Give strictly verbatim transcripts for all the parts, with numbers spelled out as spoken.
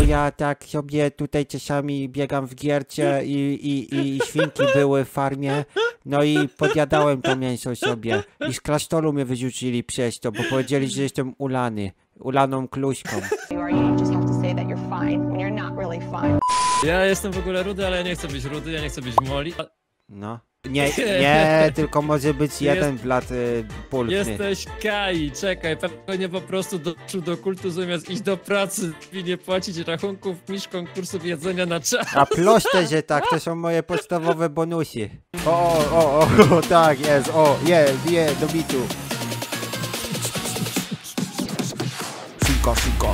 ja tak sobie tutaj czasami biegam w giercie i, i, i świnki były w farmie, no i podjadałem to mięso sobie i z klasztoru mnie wyrzucili przez to, bo powiedzieli, że jestem ulany, ulaną kluśką. Ja jestem w ogóle rudy, ale ja nie chcę być rudy, ja nie chcę być moli. No. Nie, nie, tylko może być jeden Jest, blat y, pulchny. Jesteś Kai, czekaj, pewnie po prostu doszł do kultu zamiast iść do pracy i nie płacić rachunków, mistrz konkursów jedzenia na czas. A proste, że tak, to są moje podstawowe bonusy. O, o, o, o, o tak jest, o, je, je, do bitu. Szynka, szynka,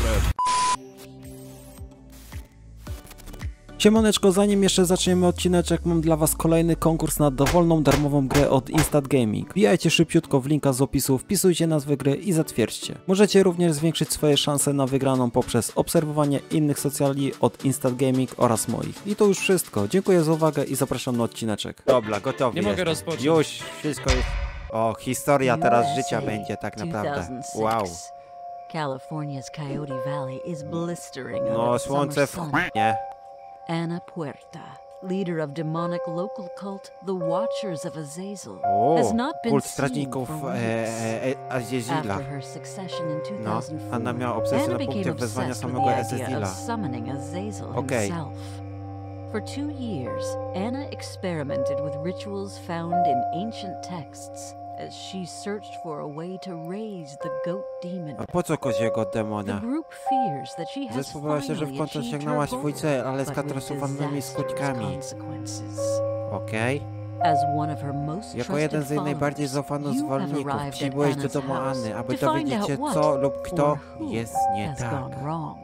Siemaneczko, zanim jeszcze zaczniemy odcineczek, mam dla was kolejny konkurs na dowolną, darmową grę od Instant Gaming. Wbijajcie szybciutko w linka z opisu, wpisujcie nazwę gry i zatwierdźcie. Możecie również zwiększyć swoje szanse na wygraną poprzez obserwowanie innych socjali od Instant Gaming oraz moich. I to już wszystko. Dziękuję za uwagę i zapraszam na odcineczek. Dobra, gotowy Nie jest. mogę rozpocząć. Już, wszystko jest... O, historia teraz życia będzie tak naprawdę. Wow. California's Coyote Valley is blistering. No, słońce w nie. Anna Puerta, leader of demonic local cult, the Watchers of Azazel, O, has not been kult seen strażników for e, e, e, Azazila. After her succession in No, two thousand four, Anna miała obsesję Anna na punkcie became wezwania obsessed with samego the idea Azazila. of summoning Azazel Okej. himself. For two years, Anna experimented with rituals found in ancient texts as she searched for a way to raise the goat demon. A po co koziego The demona? group fears that she has Zespowiała się, że w finally końcu achieved sięgnęła her swój goal, cel, ale z but with katastrofalnymi disastrous skutkami. consequences. Okej. As one of her most Jako jeden z jej trusted najbardziej followers, zaufanych you have zwolenników arrived przybyłeś at do Anna's domu house Anny, aby to find dowiedzieć się out co what lub kto or who jest nie has tak. gone wrong.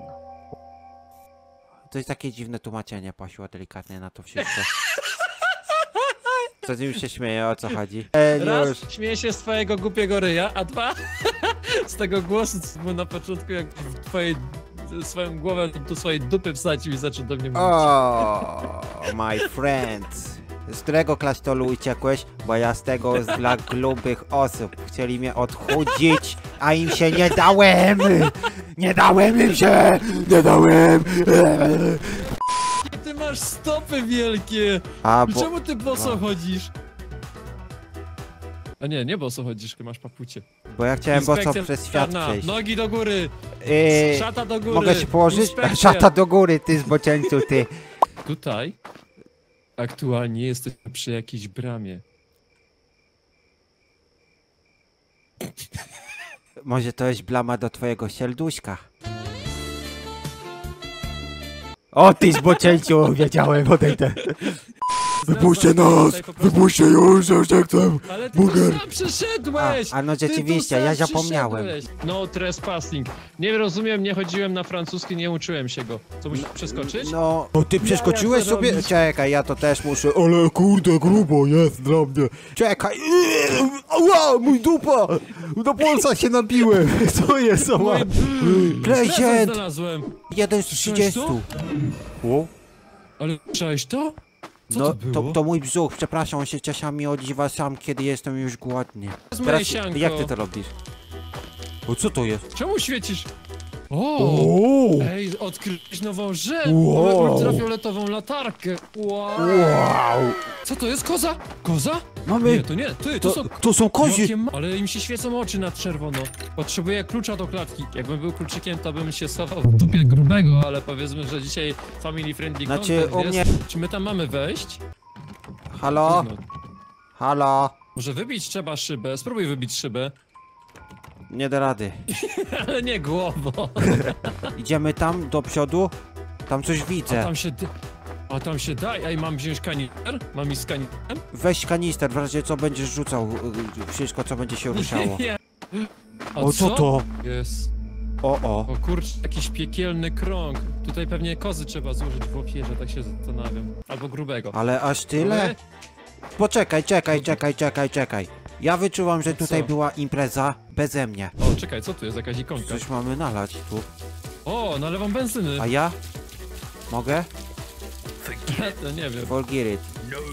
To jest takie dziwne tłumaczenie poszło delikatnie na to wszystko. Co ty już się śmieje, o co chodzi? E, Raz, już. śmieję się z twojego głupiego ryja, a dwa, z tego głosu, co był na początku, jak w twojej, swoją głowę do swojej dupy wsadził i zaczął do mnie mówić. O, my friend. Z którego klasztoru uciekłeś? Bo ja z tego z dla grubych osób. Chcieli mnie odchudzić, a im się nie dałem! Nie dałem im się! Nie dałem! Ty masz stopy wielkie! A bo... Czemu ty boso no. chodzisz? A nie, nie boso chodzisz, ty masz papucie. Bo ja chciałem boso Inspekcja przez świat sanitarna. przejść. Nogi do góry! Yy, Szata do góry! mogę się położyć? Inspekcja. Szata do góry, ty zboczeńcu, ty. Tutaj aktualnie jesteśmy przy jakiejś bramie. Może to jest blama do twojego serduszka. O ty zboczeńcu, wiedziałem, odejdę. Wypuśćcie nas! Wypuśćcie już, już jak chcę! Ale ty Burger. tu sam przyszedłeś! A, a no Ty tu rzeczywiście, sam ja zapomniałem. przyszedłeś. No trespassing. Nie rozumiem, nie chodziłem na francuski, nie uczyłem się go. Co, musisz przeskoczyć? No, o ty przeskoczyłeś to sobie? robić? Czekaj, ja to też muszę. Ale kurde, grubo jest dla mnie! Czekaj! Ała, mój dupa! Do polca się nabiłem! Co jest, ała? Prezent Prezent! znalazłem! Jeden z trzydziestu. O? Ale słyszałeś to? Co No, to było? to, to mój brzuch, przepraszam, on się czasami odziwa sam, kiedy jestem już głodny. jest moje sianko. jak ty to robisz? O, co to jest? Czemu świecisz? O! O! Ej, odkryłeś nową rzecz! Wow. Mamy ultrafioletową latarkę! Wow! Wow! Co to jest? Koza? Koza? Mamy... Nie, to nie, ty, to, To, są... to są kozie! Jakie ma... Ale im się świecą oczy na czerwono. Potrzebuję klucza do klatki. Jakbym był kluczykiem, to bym się schował w dupie grubego, ale powiedzmy, że dzisiaj family friendly Znaczy, content u jest. mnie- Czy my tam mamy wejść? Halo? No, Halo? może wybić trzeba szybę. Spróbuj wybić szybę. Nie da rady. Ale nie głową. Idziemy tam, do przodu? Tam coś A widzę. tam się... d- A tam się da. Ej, mam wziąć kanister? Mam iść z kanisterem? Weź kanister, w razie co będziesz rzucał y, wszystko, co będzie się ruszało. Nie. A O, co to? Jest. O, o. O kurczę, jakiś piekielny krąg. Tutaj pewnie kozy trzeba złożyć w ofierze, tak się zastanawiam. Albo grubego. Ale aż tyle? Ale- Poczekaj, czekaj, czekaj, czekaj, czekaj. Ja wyczuwam, że tutaj Co? była impreza beze mnie. O, czekaj, co tu jest? Jakaś ikonka. Coś mamy nalać tu. O, nalewam benzyny. A ja? Mogę? To nie wiem. Forget it.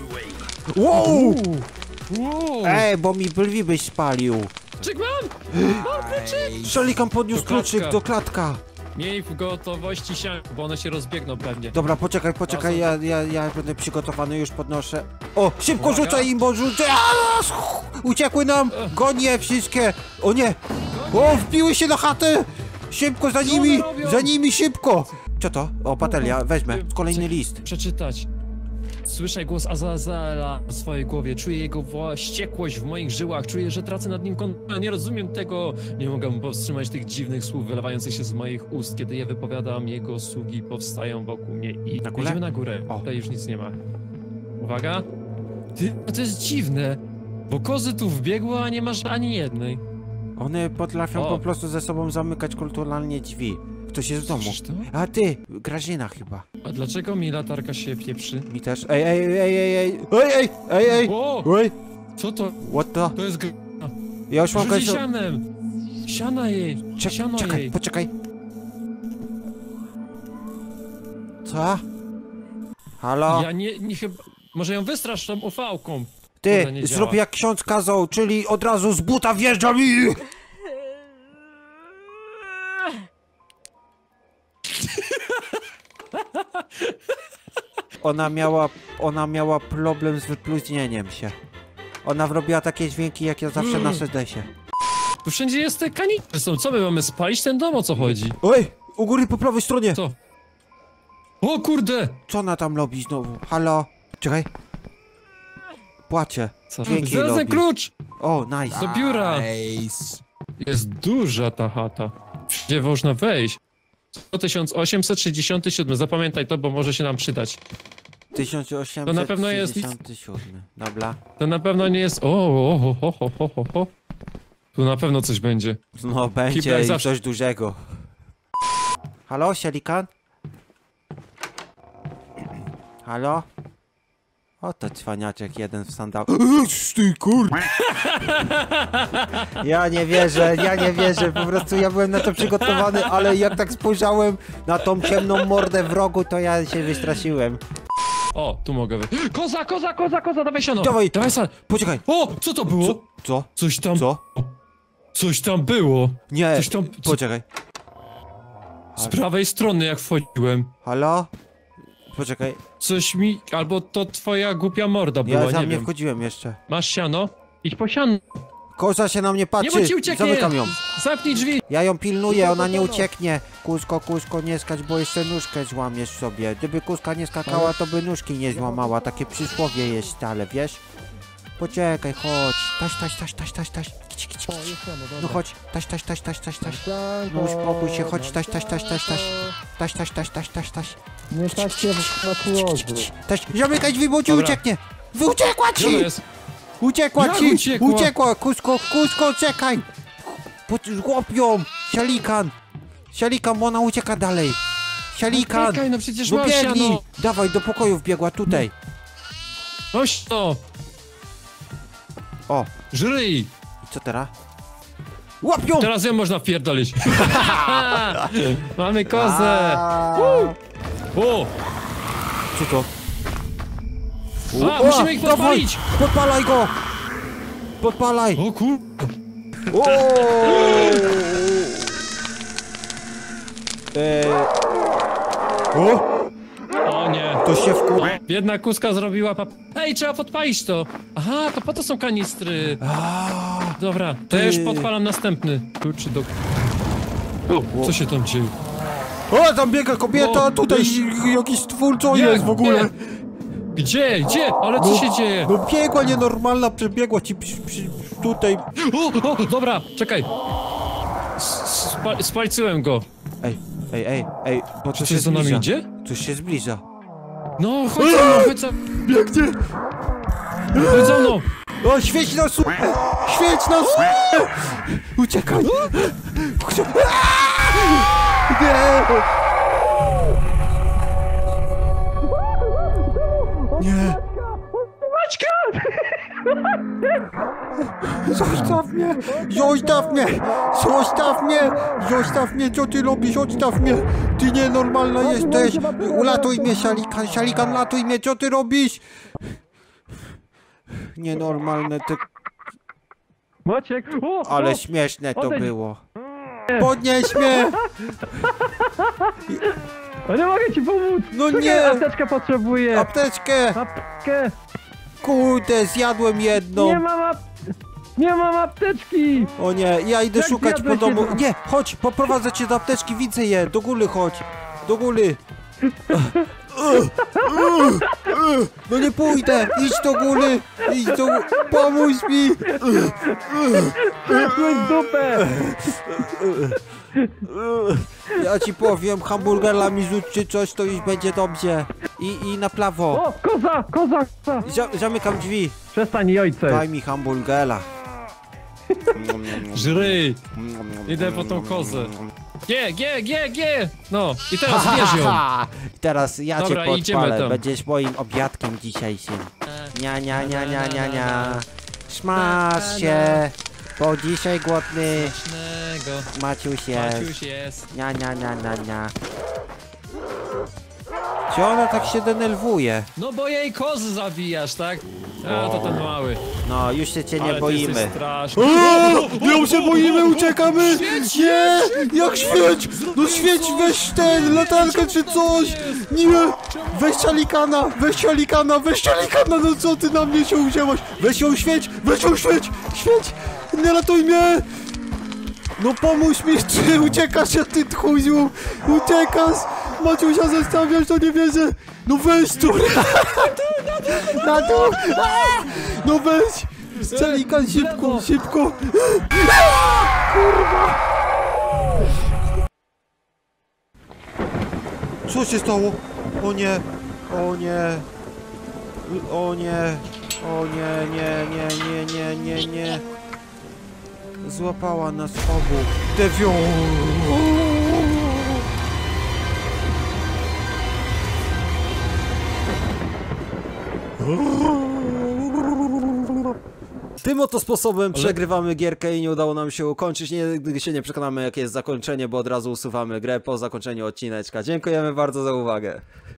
Wow! Wow. Ej, bo mi brwi byś spalił. Kluczyk mam! Mam kluczyk! Szalikan podniósł Do klatka. kluczyk do klatka. Miej w gotowości siano, bo one się rozbiegną pewnie. Dobra, poczekaj, poczekaj, ja, ja, ja będę przygotowany, już podnoszę. O, szybko Uwaga. rzucaj im, bo rzucę! Aaa, uciekły nam! Goń je wszystkie! O nie! O, wbiły się na chatę! Szybko za nimi! robią? Za nimi, szybko! Co to? O, patelia, wezmę. Kolejny list. Przeczytać. Słyszę głos Azazela w swojej głowie, czuję jego wściekłość w moich żyłach, czuję, że tracę nad nim kontrolę, nie rozumiem tego. Nie mogę powstrzymać tych dziwnych słów wylewających się z moich ust, kiedy je wypowiadam, jego sługi powstają wokół mnie i Na górę? idziemy na górę. O. Tutaj już nic nie ma. Uwaga. Ty, to jest dziwne, bo kozy tu wbiegły, a nie masz ani jednej. One potrafią O. po prostu ze sobą zamykać kulturalnie drzwi. Ktoś jest w domu. Słyszysz to? A ty, Grażyna chyba. A dlaczego mi latarka się pieprzy? Mi też. Ej, ej, ej, ej, ej, ej, ej, ej, ej, O! ej, Co to? what the? To jest gr... Ja już mam Rzuci końcu... sianem! Siana jej! Czek, Siano czekaj, jej! poczekaj. Co? Halo? Ja nie, nie chyba... Może ją wystrasz tą ufałką. Ty, Kurde, nie zrób działa. jak ksiądz kazał, czyli od razu z buta wjeżdża mi! Ona miała, ona miała problem z wypluźnieniem się. Ona robiła takie dźwięki, jak ja zawsze na sedesie. Tu wszędzie jest te kanistry są. Co my mamy spalić ten dom? O co chodzi? Oj, u góry po prawej stronie! Co? O kurde! Co ona tam robi znowu? Halo? Czekaj. Płacze. Co? Dźwięki Zaraz ten robi. klucz! O, nice. Do biura! Nice. Jest duża ta chata. Gdzie można wejść? tysiąc osiemset sześćdziesiąty siódmy. Zapamiętaj to, bo może się nam przydać. tysiąc osiemset To na pewno jest- sześćdziesiąty siódmy. Dobra. To na pewno nie jest... O, o, o, o, o, o, o, o. Tu na pewno coś będzie. No, będzie Kibel i zawsze- coś dużego. Halo, Sielikan? Halo? Oto cwaniaczek jeden w sandał. Ty kur... Ja nie wierzę, ja nie wierzę, po prostu ja byłem na to przygotowany, ale jak tak spojrzałem na tą ciemną mordę w rogu, to ja się wystraszyłem. O, tu mogę wy... Koza, koza, koza, koza, dawaj siano! Dawaj. Dawaj sa... Poczekaj. O, co to było? Co? Co? Coś tam... Co? Coś tam było. Nie, Coś tam... Co... poczekaj. Z prawej strony jak wchodziłem. Halo? Poczekaj, Coś mi... Albo to twoja głupia morda była, ja tam nie nie wiem. wchodziłem jeszcze. Masz siano? Idź po siano. Koza się na mnie Nie, patrzy, bo ci ucieknie! zamykam ją. Zamknij drzwi! Ja ją pilnuję, ona nie ucieknie. Kusko, kusko, nie skacz, bo jeszcze nóżkę złamiesz sobie. Gdyby kuska nie skakała, to by nóżki nie złamała. Takie przysłowie jest stale, wiesz? Poczekaj, chodź. Taś, taś, taś, taś, taś, taś. Kici, kici, kici. No chodź. Taś, taś, taś, taś, taś, taś. No uspokój się, chodź. Taś, taś, taś, taś, taś. Taś, taś, taś, taś, taś, taś. Nie tak się na kłodu. Taś, zamykaj drzwi, bo ci Dobra. ucieknie. Wy uciekła Gdzie ona ci! jest? Uciekła Jak ci! uciekła? Uciekła! Kusko, kusko, czekaj! Złap ją! Sialikan! Sialikan, bo ona ucieka dalej! Sialikan! Czekaj, no przecież No masz biegnij! siano! Dawaj, do pokoju wbiegła, tutaj! Chodź to! O, Żryj! i co teraz? Łap ją! Teraz ją można wpierdolić. Mamy kozę! A, O! Co to? A, musimy ich dawaj, podpalić! Podpalaj go! Podpalaj! O kur... O! Eee. O! O nie. To się wkur... Biedna kuska zrobiła pap... Ej, trzeba podpalić to! Aha, to po to są kanistry. A, Dobra, to ja już Ty. podpalam następny. Kluczy do... O, co się tam dzieje? O, tam biega kobieta, O, tutaj już- jakiś stwór, co Nie, jest w ogóle? nie. Gdzie? Gdzie? Ale co się dzieje? No biegła nienormalna, przebiegła ci przy, przy, tutaj. O, o, dobra, czekaj. S- Spa spalczyłem go. Ej, ej, ej, ej, bo to Czy się coś za nami zbliża. idzie? Coś się zbliża. No, chodź za mną, chodź za Biegnie! chodź za mną. O, świeć nas! Świeć nas! Uciekaj! Nie! Nie! Zostaw mnie! Zostaw mnie! Zostaw mnie! Zostaw mnie! Co ty robisz? Zostaw mnie! Ty nienormalna jesteś! Ulatuj mnie, Sialikan! Sialikan, latuj mnie! Co ty robisz? Nienormalne, ty... Maciek, o, Ale o. śmieszne to Odejdź. było. Podnieś mnie! No nie mogę ci pomóc! No Czekaj, nie! apteczkę potrzebuję! Apteczkę! Apteczkę! Kurde, zjadłem jedną! Nie mam ap... Nie mam apteczki! O nie, ja idę Jak szukać po zjadłeś domu. jedną? Nie, chodź, poprowadzę cię do apteczki, widzę je. Do góry chodź. Do góry. No nie pójdę, idź do góry. Idź do góry. Pomóż mi. Przesłeś dupę! Ja ci powiem, hamburgerami rzuć czy coś, to już będzie dobrze. I, i na prawo. O, koza! Koza! koza. Zia- Zamykam drzwi. Przestań, ojcze! Daj mi hamburgera. Żryj! Idę po tą kozę. Gie, gie, gie, gie! No, i teraz bierz ją! I teraz ja Dobra, cię idziemy podpalę. tam. Będziesz moim obiadkiem dzisiejszym. Nia, nia, nia, nia, nia, nia. Smaż się, bo dzisiaj głodny Smacznego. Maciuś jest. Maciuś jest. Nia, nia, nia, nia, nia. Czy ona tak się denerwuje? No bo jej kozy zabijasz, tak? A, to ten mały. No, już się cię nie Ale ty boimy. jesteś straszny. Nie się boimy, uciekamy! Nie! Jak świeć! No świeć, weź ten, latarkę czy coś! Nie! Weź szalikana, weź szalikana, weź szalikana, no co ty na mnie się uwzięłaś? Weź ją świeć, weź ją świeć! Świeć! Nie ratuj mnie! No pomóż mi, czy uciekasz, ja ty tchuziu! Uciekasz! Maciusia zostawiasz, to nie wierzę! No weź tu! Na dół! A! No weź! Szalikan, szybko, szybko! Kurwa! Co się stało? O nie! O nie! O nie! O nie, nie, nie, nie, nie, nie, nie! Złapała nas obu! Dewią! Tym oto sposobem przegrywamy gierkę i nie udało nam się ukończyć. Nigdy się nie przekonamy, jakie jest zakończenie, bo od razu usuwamy grę po zakończeniu odcineczka. Dziękujemy bardzo za uwagę.